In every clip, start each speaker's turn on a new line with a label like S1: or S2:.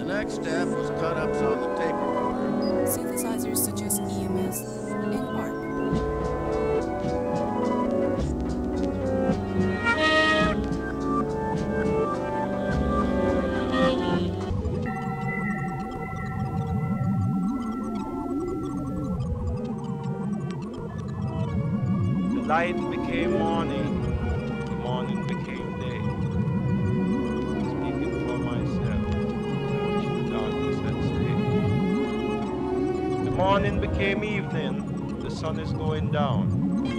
S1: next step was cut-ups on the tape recorder.
S2: Synthesizers such as EMS and ARP.
S3: The light became morning, the morning became day. Speaking for myself, I wish the darkness had stayed. The morning became evening, the sun is going down.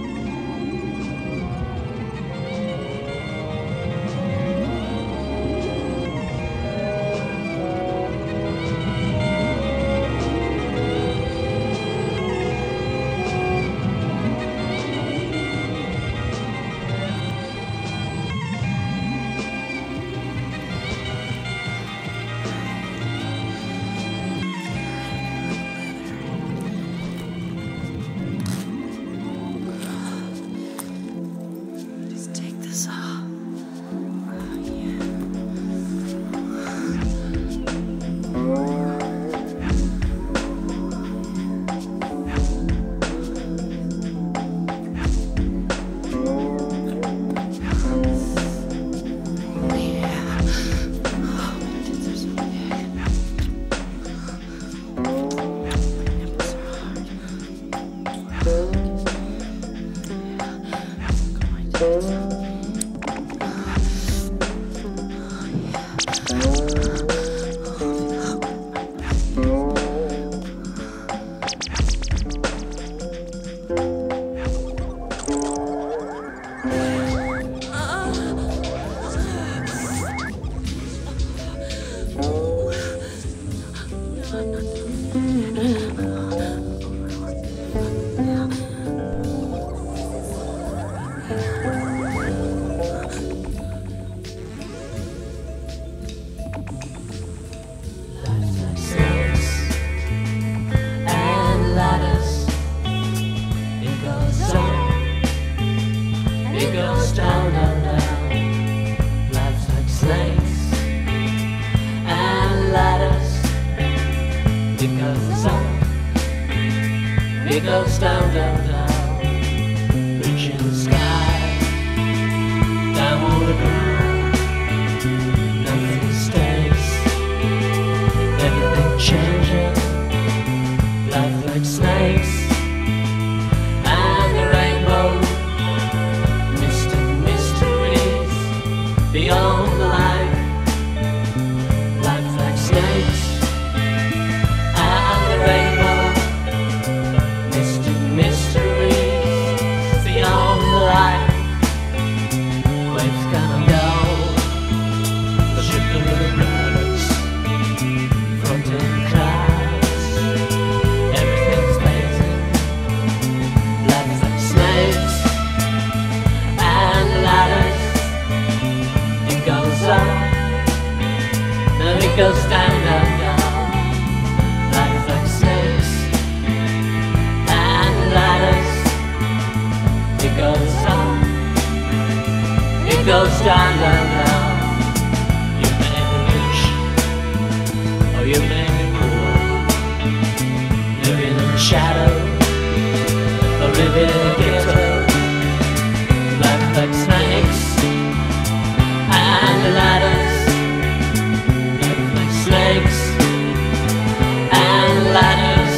S4: It goes down, down, down, reaching the sky, down on the ground. Nothing stays, everything changing, life like snakes, and the rainbow, mystic mysteries beyond the light, life like snakes, and the rainbow. It goes down, down, down, life like snakes and ladders. It goes up, it goes down, down, down. You may be rich, or you may be poor, living in the shadow, or living in the ghetto. Life like snakes and ladders. Snakes and ladders.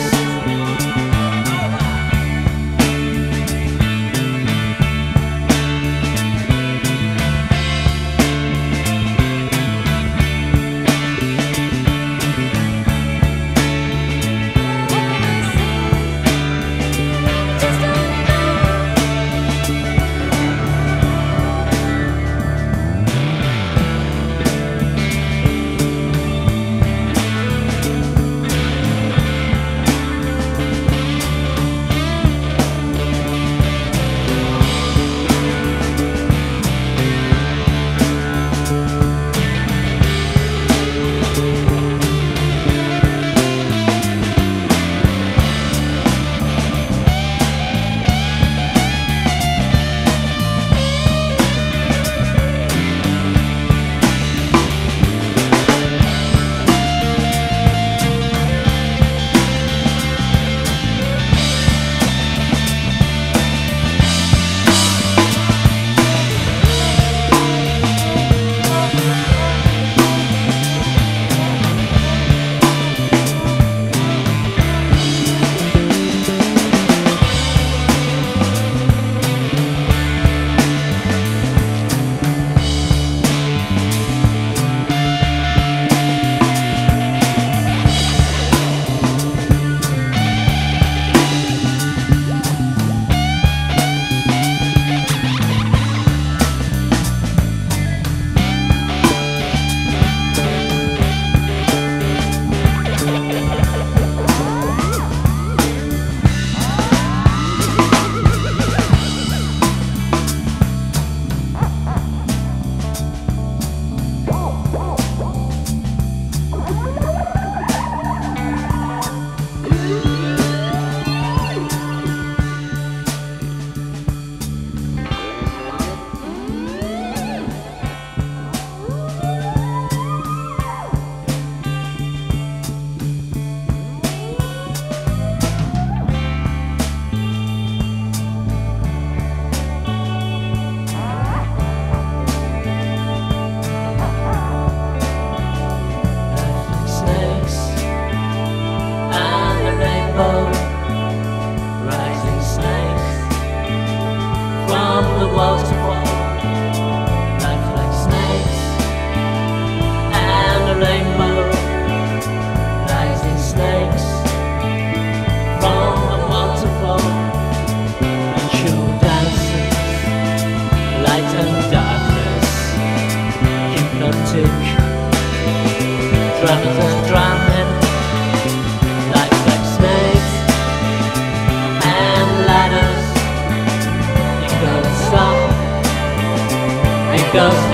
S4: Drummers and drumming, like snakes and ladders. It goes up, it goes